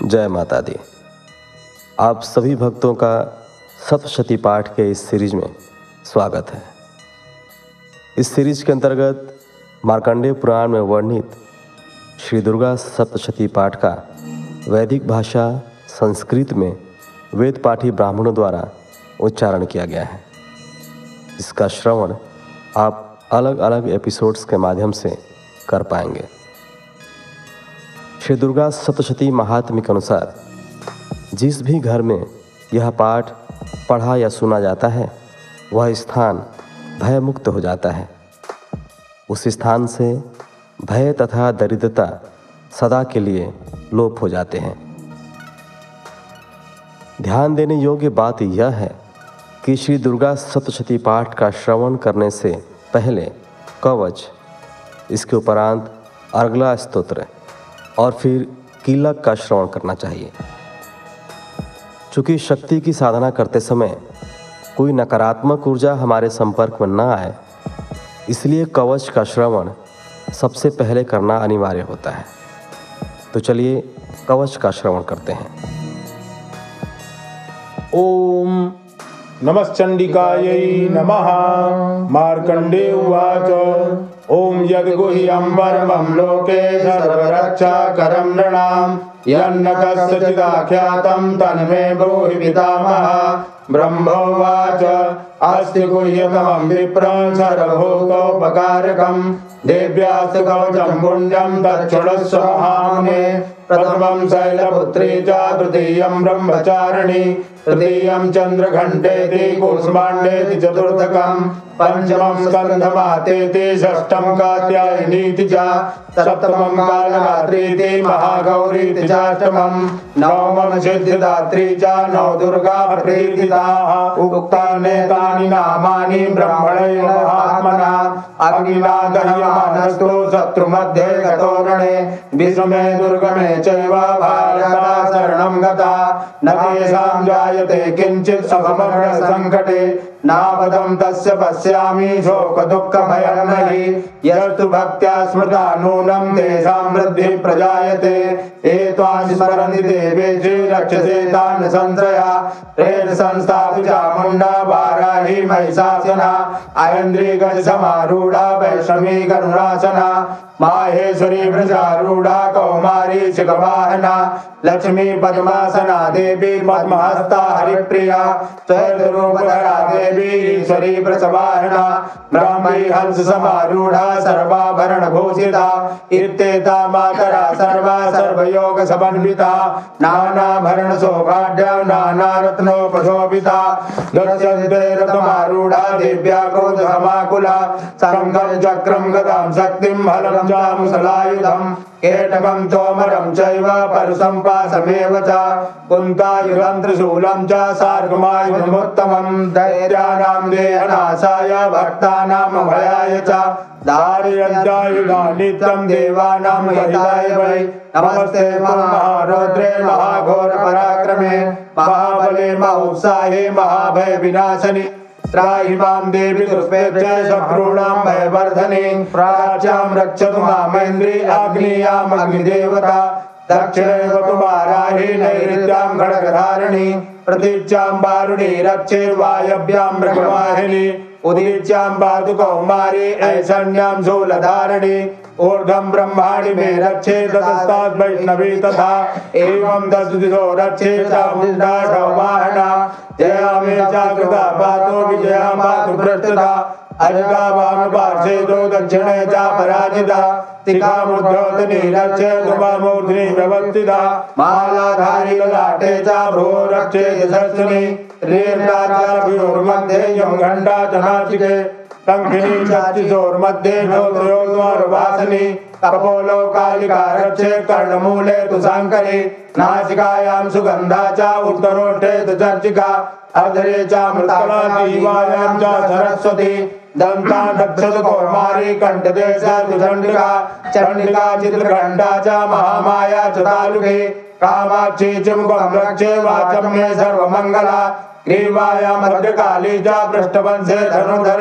जय माता दी। आप सभी भक्तों का सप्तशती पाठ के इस सीरीज में स्वागत है। इस सीरीज के अंतर्गत मार्कंडेय पुराण में वर्णित श्री दुर्गा सप्तशती पाठ का वैदिक भाषा संस्कृत में वेद पाठी ब्राह्मणों द्वारा उच्चारण किया गया है। इसका श्रवण आप अलग अलग एपिसोड्स के माध्यम से कर पाएंगे। श्री दुर्गा सप्तशती महात्म्य के अनुसार जिस भी घर में यह पाठ पढ़ा या सुना जाता है वह स्थान भय मुक्त हो जाता है। उस स्थान से भय तथा दरिद्रता सदा के लिए लोप हो जाते हैं। ध्यान देने योग्य बात यह है कि श्री दुर्गा सप्तशती पाठ का श्रवण करने से पहले कवच, इसके उपरांत अर्गला स्तोत्र और फिर कीलक का श्रवण करना चाहिए। चूँकि शक्ति की साधना करते समय कोई नकारात्मक ऊर्जा हमारे संपर्क में न आए, इसलिए कवच का श्रवण सबसे पहले करना अनिवार्य होता है। तो चलिए कवच का श्रवण करते हैं। ओम नमश्चंडिकायै नमः। मार्कंडेय उवाच ओम यद्गुह्यं परमं लोके सर्वरक्षाकरं नृणां यन्न कस्यचिदाख्यातं तन्मे ब्रूहि पितामहः। ब्रह्मोवाच अस्ति गुह्यतमं विप्रं सर्वभूतोपकारकं देव्यास्तु कवचं पुण्यं तच्छृणुस्व महामुने। प्रथमं शैलपुत्री च तृतीयं ब्रह्मचारिणी तृतीयं चन्द्रघण्टेति कूष्माण्डेति चतुर्थकं पंचमं स्कन्धमातेति षष्ठं कात्यायनीति च सप्तमं कालरात्रीति महागौरीति चाष्टमं नवमं सिद्धिदात्री च नव दुर्गा प्रीतिताः। उक्तान्येतानि नामानि ब्रह्मणे महात्मना अग्निना दह्यमानस्तु शत्रुमध्ये गतो रणे विषमे दुर्गमे चैव भारता शरणं गता न तेषां जायते किञ्चित् सुखमरणसङ्कटे नापदं तस्य पश्यामि शोकदुःखभयं नहि यस्तु भक्त्या स्मृता नूनं तेषां वृद्धिः प्रजायते। एत्वां स्मरन्ति देवेषु रक्षसे तान् संश्रया प्रेत संस्थापि चामुण्डा वाराही महिषासना ऐन्द्री गजसमारूढा वैष्णवी करुणासना माहेश्वरी वृषारूढा कौमारी शिखवाहना लक्ष्मी पद्मासना देवी पद्महस्ता हरिप्रिया स्वरूपधरा देवी ईश्वरी वृषवाहना ब्राह्मी हंस समारूढ़ा सर्वाभरण भूषिता इत्येता मातरा सर्वा सर्वयोग समन्विता नानाभरण सौभाग्य नाना रत्नोपशोभिता दृश्यन्ते रथमारूढ़ा दिव्या क्रोध समाकुला शंखं चक्रं गदां शक्तिं हलं चामुसलायुधं केटकं तोमरं चैव परशं पाशमेव च कुन्तायुधं त्रिशूलं च सार्गमायुधमुत्तमं दैत्यानां देहनाशाय भक्तानां अभयाय च दारिद्र्यायुधा नित्यं देवानां हिताय वै। नमस्ते महारौद्रे महाघोर पराक्रमे महाबले महोत्साहे महाभय विनाशनि त्राहि मां देवी दुष्पेक्षे शत्रूणां भयवर्धने प्राच्यां रक्षतु मामेन्द्री अग्नियाम् अग्निदेवता दक्षिणे वतु वाराही नैऋत्यां खड्गधारिणी प्रतीच्यां वारुणी रक्षे वायव्यां मृगवाहिनी उदीच्यां पातु कौमारी ऐशण्यां शूलधारिणी ऊर्ध्वं ब्रह्माणि मे रक्षे ततस्तात् वैष्णवी तथा एवं दशदिशो रक्षे चामुण्डा गौवाहना जया मे जागृता पातु विजया पातु पृष्ठता अजगा वामपार्श्वे दक्षिणे च पराजिता तिकामुद्योतनी रक्षे धुमामूर्ध्नि व्यवस्थिता मालाधारी ललाटे च भ्रुवो रक्षे यशस्विनी रेर्णाचार्योर्मध्ये यं घण्टा च नासिके शंखिनी चक्षुषोर्मध्ये नोद्योद्वारवासिनी कपोलो कालिका रक्षे कर्णमूले तु शांकरी नासिकायां सुगंधा च उत्तरोष्ठे तु चर्चिका अधरे च मृत्कला जीवायां च सरस्वती दंता दक्षतु कौमारी कंठदेशा तु चंडिका चंडिका चित्रखंडा च महामाया च तालुके कामाक्षी चुम्बकं रक्षे वाचं मे सर्वमंगला ग्रीवायां भद्रकाली च पृष्ठवंशे धनुर्धरी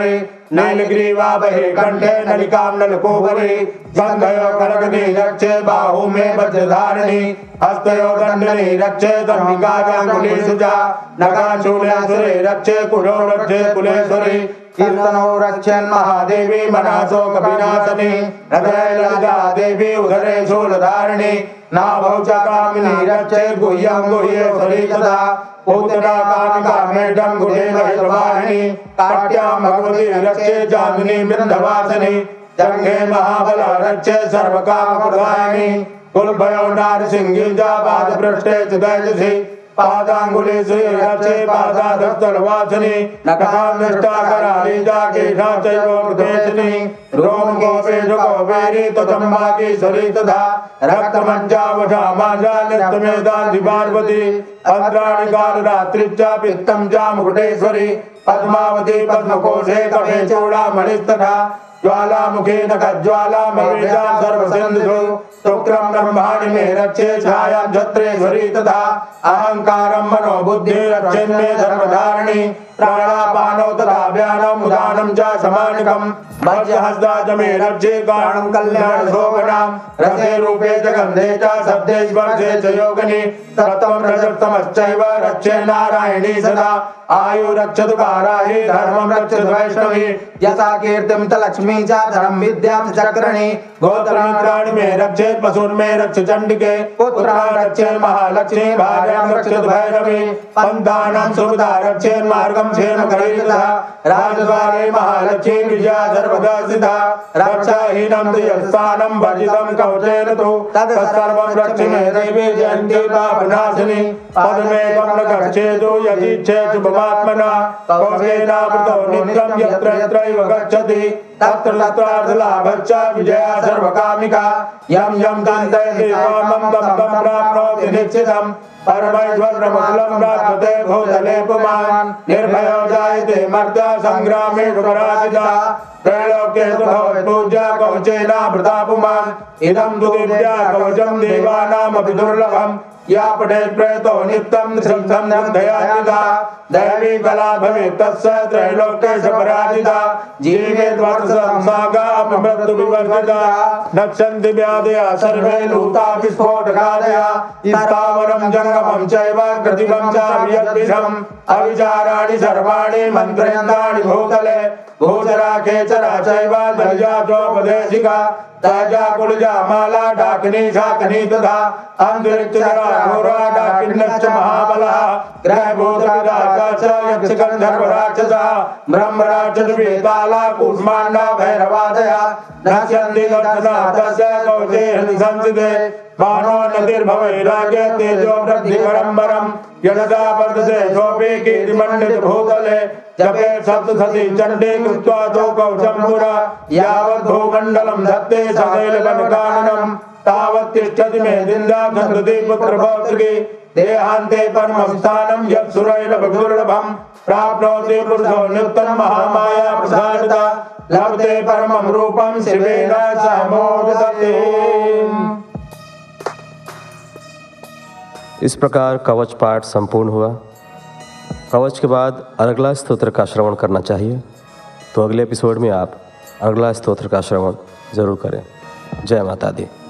नीलग्रीवा बहे कंठे नलिकां नलकोपरि गन्धयो खड्गनि रक्षे बाहु मे वज्रधारिणि हस्तयो दण्डनि रक्षे दण्डिकाजाङ्गुली सुजा नखाशूले सुरे रक्षे कुलो रक्षे कुलेश्वरी कीर्तनो रक्षेन् महादेवी मनासो कपिनाशनि हृदये ललिता देवी उदरे शूलधारिणि नाभौ च कामिनी रक्षे गुह्यं गुह्येश्वरी तथा उत्तरा कामिका मेढं गुडेन हितवाहिनी काट्यां भगवती रक्षे चांदनी वृंदवासिनी जंघे महाबला रक्षे सर्वकामप्रदायिनी कुलभयो नारसिंही जा पादपृष्ठे च दैजसी पादांगुली श्री रक्षे पादाधस्तलवासिनी नखान्विष्टा कराली जा केशा चैवोपदेशिनी रोम गोपेश गोपेरी तजम्बाकीश्वरी तथा रक्तमज्जा वशा माजा नित्यमेधाधि पार्वती अंद्राणि कालरात्रिश्च पित्तं च मुकुटेश्वरी पद्मावती पद्मकोशे कपे चूड़ामणिस्तथा ज्वालामुखी नखज्वाला मवेशा सर्वसिन्धु शुक्रं ब्रह्माणि मे रक्षे छायां छत्रेश्वरी तथा अहंकारं मनोबुद्धि रक्षेन्मे धर्मधारिणी प्राणापानो तथा व्यानम् उदानं च समानिकम् वज्रहस्ता च मे रक्षे कारणं कल्याणशोभनां रसे रूपे च गन्धे च शब्दे स्पर्शे च योगिनी तत्त्वं रजस्तमश्चैव रक्षे नारायणी सदा आयु रक्षतु काराहि धर्मं रक्षतु वैष्णवी यथा कीर्तिं च लक्ष्मी च धनं विद्यां च चक्रणी गोत्रमित्राणि मे रक्षेत् पशून् मे रक्ष चण्डिके पुत्रान् रक्षेत् महालक्ष्मी भार्यां रक्षतु भैरवी पन्थानां सुभदा रक्षेत् मार्गं क्षेमकरी तथा राजद्वारे महालक्ष्मी विजया सर्वदा स्थिता रक्षाहीनं तु यत्स्थानं वर्जितं कवचेन तु तत्सर्वं रक्ष मे देवी जयन्ती पापनाशिनी पदमेकं न गच्छेतु यदीच्छेत् शुभमात्मना कवचेनावृतो नित्यं यत्र यत्रैव गच्छति तत्र तत्रार्थलाभश्च विजया सर्वकामिका यं यं दन्तयति वामं तं तं प्राप्नोति निश्चितम् परमैश्वर्यमखिलं प्राप्यते भूतले पुमान् निर्भयो जायते मर्त्य संग्रामेषु पराजितः त्रैलोक्ये तु भवत्पूज्या कवचेनावृता पुमान् इदं तु दिव्या कवचं देवानामपि दुर्लभम् या पठेत् प्रेतो नित्यं श्रद्धं दयानिधा दैवी कला भवेत् तस्य त्रैलोक्येषु पराजिता जीवेत् वर्षसंसागापमृत्यु विवर्जिता नक्षन्ति व्याधयः सर्वे लूता विस्फोटकादयः स्थावरं जङ्गमं चैव कृत्रिमं च वियद्विषम् अविचाराणि सर्वाणि मन्त्रयन्तानि भूतले भूचरा खेचरा चैव दर्जा चोपदेशिका ताजा कुलजा माला डाकिनी शाकिनी तथा अंतरिक्षरा घोरा डाकिन्यश्च महाबलः ग्रहभूतविदाता च यक्षगन्धर्वराक्षसः ब्रह्मराक्षसवेताला कूष्माण्डा भैरवादयः नश्यन्ति दर्शनाथस्य कवचे हृदि संस्थिते मानो नतिर्भवैराग्ये तेजो वृद्धिकरम्बरम् यदा वर्धते सोऽपि कीर्तिमण्डित भूतले जपे सप्तशती चण्डे कृत्वा तो कवचं पुरा यावत् भूमण्डलं धत्ते सदैलकनकाननं तावत् तिष्ठति मे दिन्दा संतति पुत्रपौत्रिकी देहान्ते परमं स्थानं यत् सुरैर्लभदुर्लभं प्राप्नोति पुरुषो नित्यं महामाया प्रसादिता लभते परमं रूपं शिवेन सह मोदते। इस प्रकार कवच पाठ संपूर्ण हुआ। कवच के बाद अगला स्तोत्र का श्रवण करना चाहिए, तो अगले एपिसोड में आप अगला स्तोत्र का श्रवण जरूर करें। जय माता दी।